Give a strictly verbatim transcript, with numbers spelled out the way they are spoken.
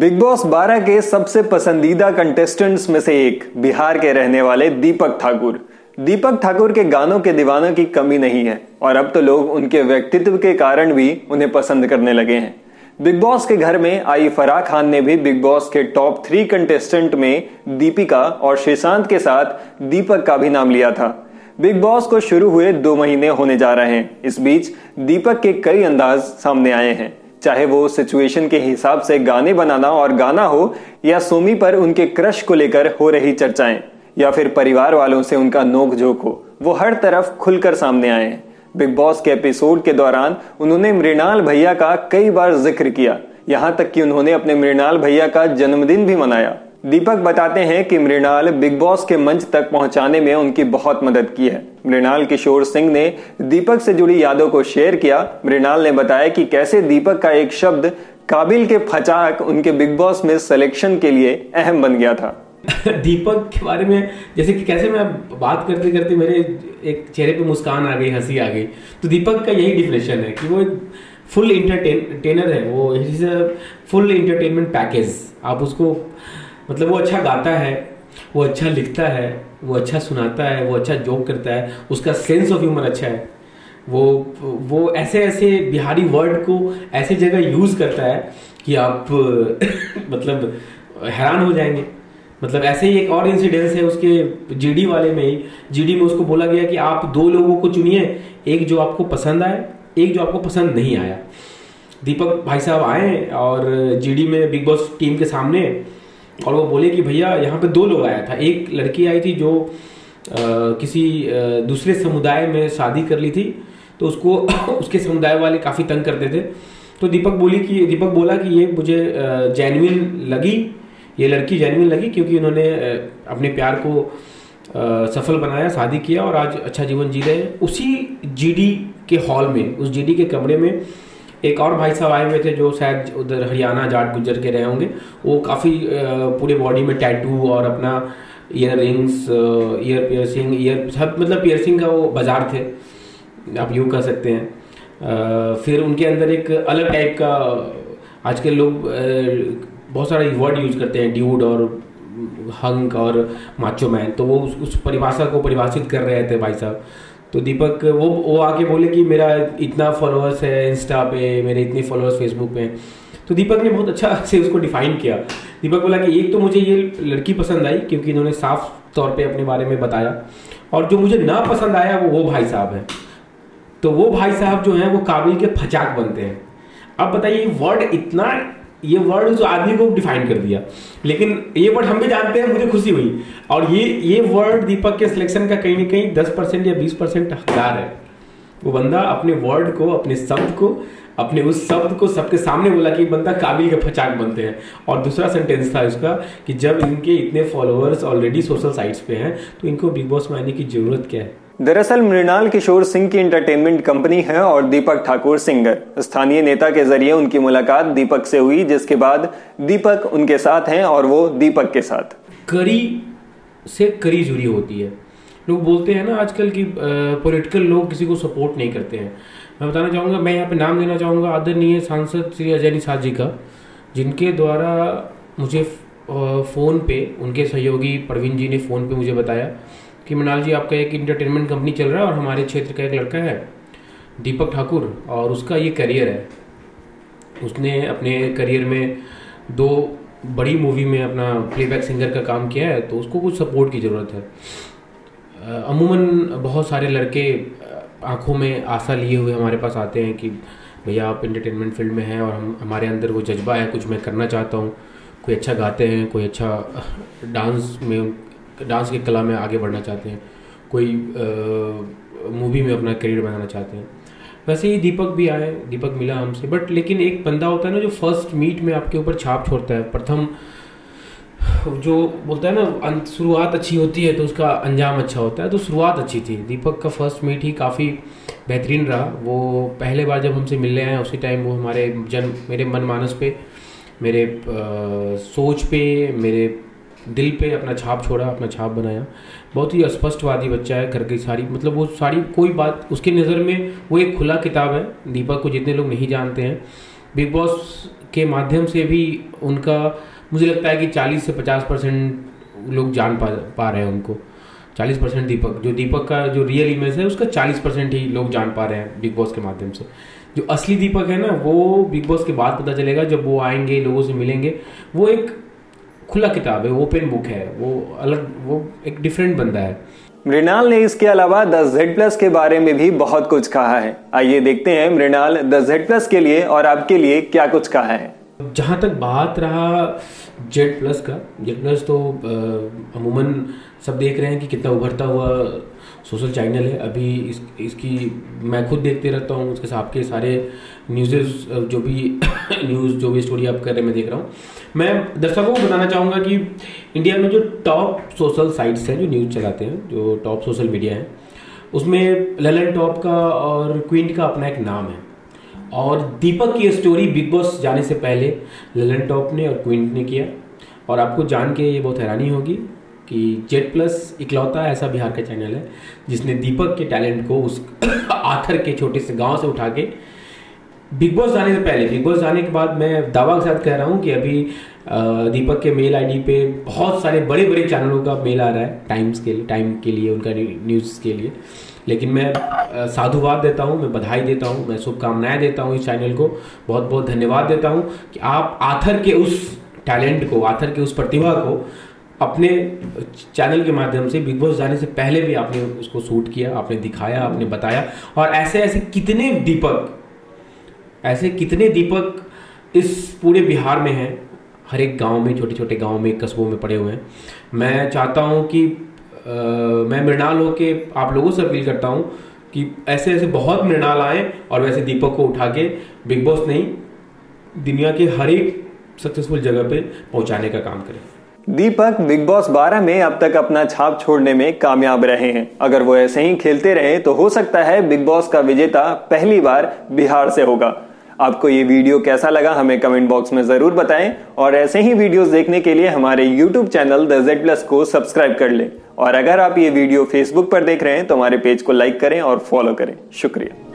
Big boss बारह के सबसे पसंदीदा कंटेस्टेंट्स में से एक बिहार के रहने वाले दीपक ठाकुर। दीपक ठाकुर के गानों के दीवानों की कमी नहीं है और अब तो लोग उनके व्यक्तित्व के कारण भी उन्हें पसंद करने लगे हैं। बिग बॉस के घर में आई फराह खान ने भी बिग बॉस के टॉप थ्री कंटेस्टेंट में दीपिका और श्रीशांत के साथ दीपक का भी नाम लिया था। बिग बॉस को शुरू हुए दो महीने होने जा रहे हैं। इस बीच दीपक के कई अंदाज सामने आए हैं, चाहे वो सिचुएशन के हिसाब से गाने बनाना और गाना हो, या सोमी पर उनके क्रश को लेकर हो रही चर्चाएं, या फिर परिवार वालों से उनका नोक झोंक हो, वो हर तरफ खुलकर सामने आए हैं। बिग बॉस के एपिसोड के दौरान उन्होंने मृणाल भैया का कई बार जिक्र किया, यहां तक कि उन्होंने अपने मृणाल भैया का जन्मदिन भी मनाया। दीपक बताते हैं कि मृणाल बिग बॉस के मंच तक पहुंचाने में उनकी बहुत मदद की है। मृणाल किशोर सिंह ने दीपक से जुड़ी यादों को शेयर किया। मृणाल ने बताया कि कैसे दीपक का एक शब्द काबिल के फचाक उनके बिग बॉस में सिलेक्शन के लिए अहम बन गया था। दीपक के बारे में जैसे कि कैसे मैं बात करते करते मेरे एक चेहरे पे मुस्कान आ गई, हंसी आ गई। तो दीपक का यही डिफिनेशन है कि वो फुल इंटरटेनर है, वो is a full entertainment package. आप उसको मतलब वो अच्छा गाता है, वो अच्छा लिखता है, वो अच्छा सुनाता है, वो अच्छा जोक करता है, उसका सेंस ऑफ ह्यूमर अच्छा है, वो वो ऐसे ऐसे बिहारी वर्ड को ऐसे जगह यूज करता है कि आप मतलब हैरान हो जाएंगे। मतलब ऐसे ही एक और इंसिडेंस है उसके जीडी वाले में ही। जीडी में उसको बोला गया कि आप दो लोगों को चुनिए, एक जो आपको पसंद आए, एक जो आपको पसंद नहीं आया। दीपक भाई साहब आए और जीडी में बिग बॉस टीम के सामने, और वो बोले कि भैया यहाँ पे दो लोग आया था। एक लड़की आई थी जो आ, किसी आ, दूसरे समुदाय में शादी कर ली थी, तो उसको उसके समुदाय वाले काफ़ी तंग करते थे। तो दीपक बोली कि दीपक बोला कि ये मुझे जेन्युइन लगी, ये लड़की जेन्युइन लगी, क्योंकि उन्होंने अपने प्यार को आ, सफल बनाया, शादी किया और आज अच्छा जीवन जी रहे हैं। उसी जीडी के हॉल में, उस जीडी के कमरे में एक और भाई साहब आए हुए थे जो शायद उधर हरियाणा जाट गुजर के रहे होंगे। वो काफ़ी पूरे बॉडी में टैटू और अपना earrings, ear piercing, ear सब मतलब पियर्सिंग का वो बाजार थे, आप यूँ कह सकते हैं। आ, फिर उनके अंदर एक अलग टाइप का, आजकल लोग बहुत सारा वर्ड यूज करते हैं, ड्यूड और हंक और माचो मैन, तो वो उस, उस परिभाषा को परिभाषित कर रहे थे भाई साहब। तो दीपक वो वो आके बोले कि मेरा इतना फॉलोअर्स है इंस्टा पे, मेरे इतने फॉलोअर्स फेसबुक पे। तो दीपक ने बहुत अच्छा से उसको डिफाइन किया। दीपक बोला कि एक तो मुझे ये लड़की पसंद आई क्योंकि इन्होंने साफ तौर पे अपने बारे में बताया, और जो मुझे ना पसंद आया वो वो भाई साहब है। तो वो भाई साहब जो हैं वो काबिल के फचाक बनते हैं। अब बताइए, वर्ड इतना, ये वर्ड जो आदमी को डिफाइन कर दिया, लेकिन ये वर्ड हम भी जानते हैं, मुझे खुशी हुई। और ये ये वर्ड दीपक के सिलेक्शन का कहीं ना कहीं दस परसेंट या बीस परसेंट हकदार है। वो बंदा अपने वर्ड को, अपने शब्द को, अपने उस शब्द को सबके सामने बोला कि बंदा काबिल के फचाक बनते हैं। और दूसरा सेंटेंस था उसका कि जब इनके इतने फॉलोअर्स ऑलरेडी सोशल साइट्स पे हैं तो इनको बिग बॉस में आने की जरूरत क्या है। दरअसल मृणाल किशोर सिंह की एंटरटेनमेंट कंपनी है और दीपक ठाकुर सिंगर। स्थानीय नेता के जरिए उनकी मुलाकात दीपक से हुई, जिसके बाद दीपक उनके साथ हैं और वो दीपक के साथ। कड़ी से कड़ी जुड़ी होती है। लोग बोलते हैं ना आजकल की पॉलिटिकल लोग किसी को सपोर्ट नहीं करते हैं। मैं बताना चाहूँगा, मैं यहाँ पे नाम लेना चाहूँगा आदरणीय सांसद श्री अजय निषाद जी का, जिनके द्वारा मुझे फ़ोन पे उनके सहयोगी प्रवीण जी ने फ़ोन पे मुझे बताया कि मृणाल जी, आपका एक इंटरटेनमेंट कंपनी चल रहा है और हमारे क्षेत्र का एक लड़का है दीपक ठाकुर, और उसका ये करियर है। उसने अपने करियर में दो बड़ी मूवी में अपना प्लेबैक सिंगर का काम किया है, तो उसको कुछ सपोर्ट की ज़रूरत है। अमूमन बहुत सारे लड़के आंखों में आशा लिए हुए हमारे पास आते हैं कि भैया आप इंटरटेनमेंट फील्ड में हैं और हम हमारे अंदर वो जज्बा है, कुछ मैं करना चाहता हूँ। कोई अच्छा गाते हैं, कोई अच्छा डांस में, डांस की कला में आगे बढ़ना चाहते हैं, कोई मूवी में अपना करियर बनाना चाहते हैं। वैसे ही दीपक भी आए, दीपक मिला हमसे। बट लेकिन एक बंदा होता है ना जो फर्स्ट मीट में आपके ऊपर छाप छोड़ता है, प्रथम जो बोलता है ना, शुरुआत अच्छी होती है तो उसका अंजाम अच्छा होता है। तो शुरुआत अच्छी थी। दीपक का फर्स्ट मीट ही काफ़ी बेहतरीन रहा। वो पहले बार जब हमसे मिलने आए उसी टाइम वो हमारे जन मेरे मन मानस पे, मेरे आ, सोच पे, मेरे दिल पे अपना छाप छोड़ा, अपना छाप बनाया। बहुत ही स्पष्टवादी बच्चा है, घर की सारी मतलब वो सारी कोई बात उसकी नज़र में वो एक खुला किताब है। दीपक को जितने लोग नहीं जानते हैं बिग बॉस के माध्यम से भी उनका मुझे लगता है कि चालीस से पचास परसेंट लोग जान पा पा रहे हैं उनको। चालीस परसेंट दीपक, जो दीपक का जो रियल इमेज है उसका चालीस परसेंट ही लोग जान पा रहे हैं बिग बॉस के माध्यम से। जो असली दीपक है ना, वो बिग बॉस के बाद पता चलेगा, जब वो आएंगे, लोगों से मिलेंगे। वो एक खुला किताब है, ओपन बुक है, वो अलग, वो एक डिफरेंट बंदा है। मृणाल ने इसके अलावा द जेड प्लस के बारे में भी बहुत कुछ कहा है। आइए देखते हैं मृणाल द जेड प्लस के लिए और आपके लिए क्या कुछ कहा है। जहाँ तक बात रहा जेड प्लस का, जेड प्लस तो अमूमन सब देख रहे हैं कि कितना उभरता हुआ सोशल चैनल है। अभी इस इसकी मैं खुद देखते रहता हूँ, उसके आपके सारे न्यूज़ जो भी न्यूज़ जो भी स्टोरी आप कर रहे हैं मैं देख रहा हूँ। मैं दर्शकों को बताना चाहूँगा कि इंडिया में जो टॉप सोशल साइट्स हैं जो न्यूज़ चलाते हैं, जो टॉप सोशल मीडिया है, उसमें ललन टॉप का और क्वीन का अपना एक नाम है। और दीपक की स्टोरी बिग बॉस जाने से पहले ललन टॉप ने और क्वीन ने किया। और आपको जान के ये बहुत हैरानी होगी कि जेड प्लस इकलौता ऐसा बिहार का चैनल है जिसने दीपक के टैलेंट को उस आथर के छोटे से गांव से उठा के बिग बॉस जाने से पहले, बिग बॉस जाने के बाद मैं दावा के साथ कह रहा हूँ कि अभी दीपक के मेल आईडी पे बहुत सारे बड़े बड़े चैनलों का मेल आ रहा है टाइम्स के लिए, टाइम के लिए, उनका न्यूज़ के लिए। लेकिन मैं साधुवाद देता हूँ, मैं बधाई देता हूँ, मैं शुभकामनाएं देता हूँ इस चैनल को, बहुत बहुत धन्यवाद देता हूँ कि आप आथर के उस टैलेंट को, आथर के उस प्रतिभा को अपने चैनल के माध्यम से बिग बॉस जाने से पहले भी आपने उसको शूट किया, आपने दिखाया, आपने बताया। और ऐसे ऐसे कितने दीपक, ऐसे कितने दीपक इस पूरे बिहार में हैं, हर एक गांव में, छोटे छोटे गांव में, कस्बों में पड़े हुए हैं। मैं चाहता हूं कि आ, मैं मृणाल हो के आप लोगों से अपील करता हूं कि ऐसे ऐसे बहुत मृणाल आए और वैसे दीपक को उठा के बिग बॉस नहीं, दुनिया के हर एक सक्सेसफुल जगह पे पहुंचाने का काम करें। दीपक बिग बॉस बारह में अब तक अपना छाप छोड़ने में कामयाब रहे हैं। अगर वो ऐसे ही खेलते रहे तो हो सकता है बिग बॉस का विजेता पहली बार बिहार से होगा। आपको ये वीडियो कैसा लगा हमें कमेंट बॉक्स में जरूर बताएं और ऐसे ही वीडियोस देखने के लिए हमारे YouTube channel the Z plus को सब्सक्राइब कर लें। और अगर आप ये वीडियो फेसबुक पर देख रहे हैं तो हमारे पेज को लाइक करें और फॉलो करें। शुक्रिया।